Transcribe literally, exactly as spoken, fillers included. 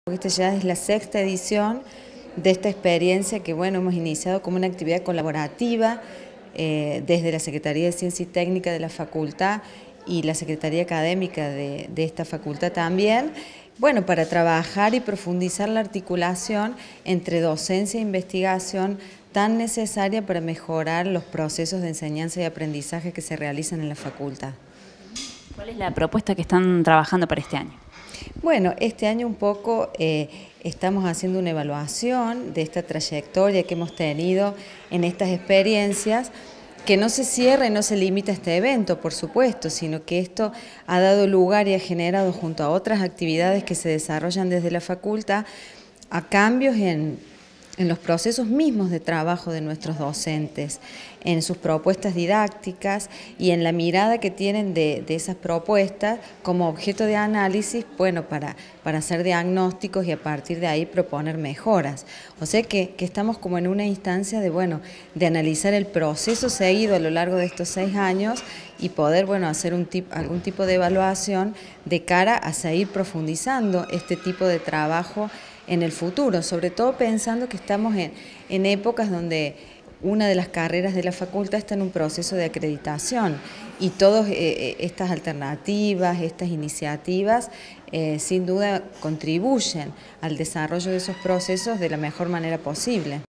Esta ya es la sexta edición de esta experiencia que bueno, hemos iniciado como una actividad colaborativa eh, desde la Secretaría de Ciencia y Técnica de la Facultad y la Secretaría Académica de, de esta facultad también, bueno, para trabajar y profundizar la articulación entre docencia e investigación tan necesaria para mejorar los procesos de enseñanza y aprendizaje que se realizan en la facultad. ¿Cuál es la propuesta que están trabajando para este año? Bueno, este año un poco eh, estamos haciendo una evaluación de esta trayectoria que hemos tenido en estas experiencias, que no se cierra y no se limita a este evento, por supuesto, sino que esto ha dado lugar y ha generado, junto a otras actividades que se desarrollan desde la facultad, a cambios en en los procesos mismos de trabajo de nuestros docentes, en sus propuestas didácticas y en la mirada que tienen de, de esas propuestas como objeto de análisis, bueno, para, para hacer diagnósticos y a partir de ahí proponer mejoras. O sea que, que estamos como en una instancia de, bueno, de analizar el proceso seguido a lo largo de estos seis años y poder, bueno, hacer un tip, algún tipo de evaluación de cara a seguir profundizando este tipo de trabajo en el futuro, sobre todo pensando que estamos en, en épocas donde una de las carreras de la facultad está en un proceso de acreditación y todas eh, estas alternativas, estas iniciativas, eh, sin duda contribuyen al desarrollo de esos procesos de la mejor manera posible.